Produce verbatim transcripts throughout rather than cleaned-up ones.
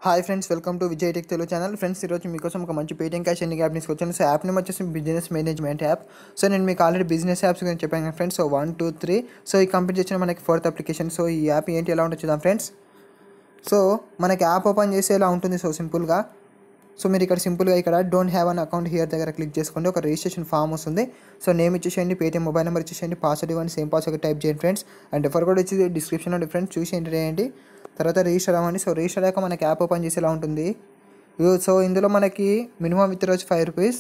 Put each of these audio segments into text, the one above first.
Hi friends, welcome to Vijay tech Telugu channel. Friends, ఈరోజు మీకోసం ఒక మంచి పేటిఎం క్యాష్ ఎన్ని యాప్ తీసుకొచ్చాను. సో యాప్ నేమ్ వచ్చేసి బిజినెస్ మేనేజ్మెంట్ యాప్. సో నేను మీకు ఆల్రెడీ బిజినెస్ యాప్స్ గురించి చెప్పాను కదా friends. So one two three so ఈ కంప్లీట్ చేసిన మనకి ఫోర్త్ అప్లికేషన్. సో ఈ యాప్ ఏంటి, ఎలా ఉంటుంది చూద్దాం ఫ్రెండ్స్. సో మనకి యాప్ ఓపెన్ చేసి ఎలా ఉంటుంది. సో సింపుల్గా సో మీరు ఇక్కడ సింపుల్గా ఇక్కడ don't have an account here దగ్గర క్లిక్ చేసుకోండి. ఒక రిజిస్ట్రేషన్ ఫామ్ వస్తుంది. సో నేమ్ ఇచ్చేసేయండి, పేటీఎం మొబైల్ నెంబర్ ఇచ్చేసేయండి, పాస్వర్డ్ ఇవ్వండి, సేమ్ పాస్వర్డ్ టైప్ చేయండి ఫ్రెండ్స్. అండ్ రెఫర్ కోడ్ వచ్చి డిస్క్రిప్షన్లో డిఫరెంట్ చూసి ఎంటర్ చేయండి. తర్వాత రిజిస్టర్ అవ్వండి. సో రిజిస్టర్ అయ్యాక మనకి యాప్ ఓపెన్ చేసి ఎలా ఉంటుంది. సో ఇందులో మనకి మినిమం విత్డ్రా వచ్చి ఫైవ్ రూపీస్.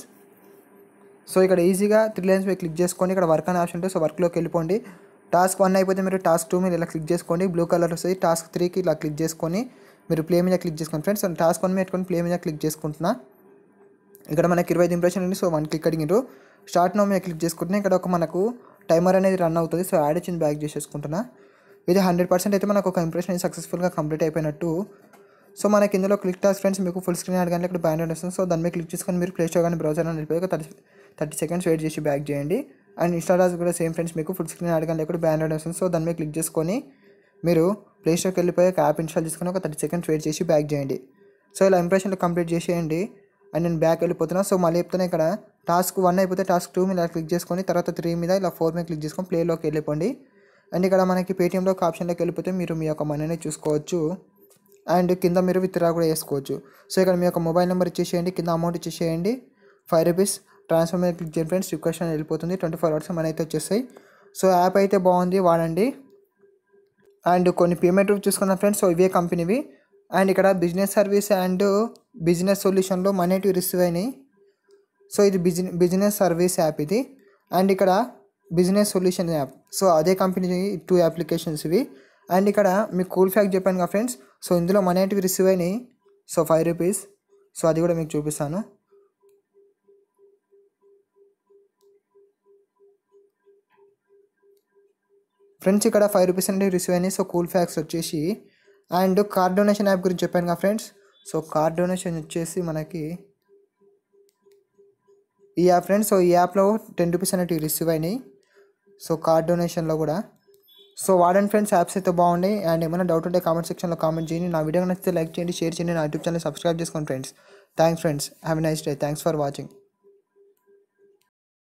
సో ఇక్కడ ఈజీగా త్రీ లైన్స్ మీద క్లిక్ చేసుకోండి. ఇక్కడ వర్క్ అనే ఆప్షన్ ఉంటుంది. సో వర్క్లోకి వెళ్ళిపోండి. టాస్క్ వన్ అయిపోతే మీరు టాస్క్ టూ మీద ఇలా క్లిక్ చేసుకోండి. బ్లూ కలర్ వస్తుంది. టాస్క్ త్రీకి ఇలా క్లిక్ చేసుకొని మీరు ప్లే మీద క్లిక్ చేసుకోండి ఫ్రెండ్స్. టాస్క్ వన్ మీద పెట్టుకొని ప్లే మీద క్లిక్ చేసుకుంటున్నా. ఇక్కడ మనకి ఇరవై ఐదు ఇంప్రెషన్ ఉంది. సో వన్ క్లిక్ అడిగినారు. స్టార్ట్ నో మీద క్లిక్ చేసుకుంటున్నా. ఇక్కడ ఒక మనకు టైమర్ అనేది రన్ అవుతుంది. సో యాడ్ వచ్చింది, బ్యాక్ చేసేసుకుంటున్నా. ఇది హండ్రెడ్ పర్సెంట్ అయితే మనకు ఒక ఇంప్రెషన్ సక్సెస్ఫుల్గా కంప్లీట్ అయిపోయినట్టు. సో మనకి ఇందులో క్లిక్ టాస్క్ ఫ్రెండ్స్ మీకు ఫుల్ స్క్రీన్ అడగానే ఇక్కడ బ్యాన్ వస్తుంది. సో దాని మీద క్లిక్ చేసుకొని మీరు ప్లే స్టోర్ కానీ బ్రౌజర్ అని వెళ్ళిపోయి థర్టీ థర్టీ సెకండ్స్ వెయిట్ చేసి బ్యాక్ చేయండి. అండ్ ఇన్స్టా టాస్క్ కూడా సేమ్ ఫ్రెండ్స్, మీకు ఫుల్ స్క్రీన్ అడగానే ఇక్కడ బ్యాన్ వస్తుంది. సో దాని మీద క్లిక్ చేసుకొని మీరు ప్లే స్టోర్కి వెళ్ళిపోయి యాప్ ఇన్స్టాల్ చేసుకొని ఒక థర్టీ సెకండ్స్ వెయిట్ చేసి బ్యాక్ చేయండి. సో ఇలా ఇంప్రెషన్లు కంప్లీట్ చేసేయండి. అండ్ నేను బ్యాక్ వెళ్ళిపోతున్నా. సో మళ్ళీ చెప్తున్నా, ఇక్కడ టాస్క్ వన్ అయిపోతే టాస్క్ టూ మీద క్లిక్ చేసుకొని తర్వాత త్రీ మీద ఇలా ఫోర్ మీద క్లిక్ చేసుకొని ప్లేలోకి వెళ్ళిపోండి. అండ్ ఇక్కడ మనకి పేటీఎంలో ఒక ఆప్షన్లోకి వెళ్ళిపోతే మీరు మీ యొక్క మనీని చూసుకోవచ్చు. అండ్ కింద మీరు విత్డ్రా కూడా చేసుకోవచ్చు. సో ఇక్కడ మీ యొక్క మొబైల్ నెంబర్ ఇచ్చేసేయండి, కింద అమౌంట్ ఇచ్చేసేయండి, ఫైవ్ రూపీస్ ట్రాన్స్ఫర్ మీద క్లిక్ చేయండి ఫ్రెండ్స్. రిక్వెస్ట్ అని వెళ్ళిపోతుంది. ట్వంటీ ఫోర్ అవర్స్ మనీ అయితే వచ్చేస్తాయి. సో యాప్ అయితే బాగుంది, వాడండి. అండ్ కొన్ని పేమెంట్ చూసుకున్నాం ఫ్రెండ్స్. సో ఇవే కంపెనీవి. అండ్ ఇక్కడ బిజినెస్ సర్వీస్ అండ్ బిజినెస్ సొల్యూషన్లో మనీ టు రిసీవ్ అయినాయి. సో ఇది బిజినెస్ బిజినెస్ సర్వీస్ యాప్ ఇది. అండ్ ఇక్కడ బిజినెస్ సొల్యూషన్ యాప్. సో అదే కంపెనీ టూ అప్లికేషన్స్ ఇవి. అండ్ ఇక్కడ మీకు కూల్ ఫ్యాక్ట్ చెప్పాను కదా ఫ్రెండ్స్. సో ఇందులో మనీ అనేటివి రిసీవ్ అయినాయి. So five rupees. సో అది కూడా మీకు చూపిస్తాను. ఫ్రెండ్స్ ఇక్కడ ఫైవ్ రూపీస్ అనేవి రిసీవ్ అయినాయి. సో కూల్ ఫ్యాక్ట్స్ వచ్చేసి. అండ్ కార్డ్ డొనేషన్ యాప్ గురించి చెప్పాను కదా ఫ్రెండ్స్. సో కార్డ్ డొనేషన్ వచ్చేసి మనకి ఈ యాప్ ఫ్రెండ్స్. సో ఈ యాప్లో టెన్ రూపీస్ అనేవి రిసీవ్ అయినాయి. సో కార్డ్ డొనేషన్లో కూడా. సో వాడండి ఫ్రెండ్స్, యాప్స్ అయితే బాగున్నాయి. అండ్ ఏమైనా డౌట్ ఉంటే కామెంట్ సెక్షన్లో కామెంట్ చేయండి. నా వీడియో నచ్చితే లైక్ చేయండి, షేర్ చేయండి, నా యూట్యూబ్ ఛానల్ సబ్స్క్రైబ్ చేసుకోండి friends. Thanks friends, have a nice day. Thanks for watching.